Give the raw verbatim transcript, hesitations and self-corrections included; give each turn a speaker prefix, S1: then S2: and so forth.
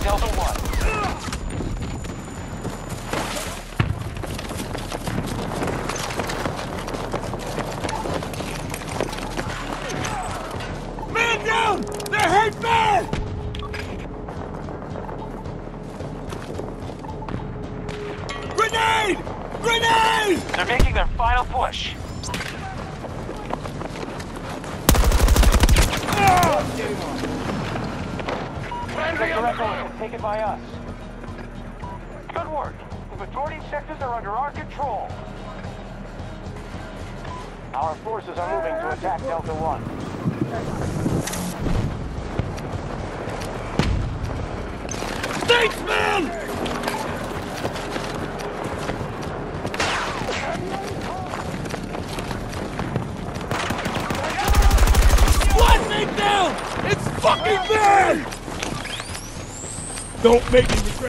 S1: Delta One.
S2: Man down! They're hurt bad! Grenade! Grenade!
S1: They're making their final push. Take the record and take it by us. Good work. The majority sectors are under our control. Our forces are moving to attack Delta One.
S2: Thanks, man! Squad mate down! It's fucking bad! Don't make me regret.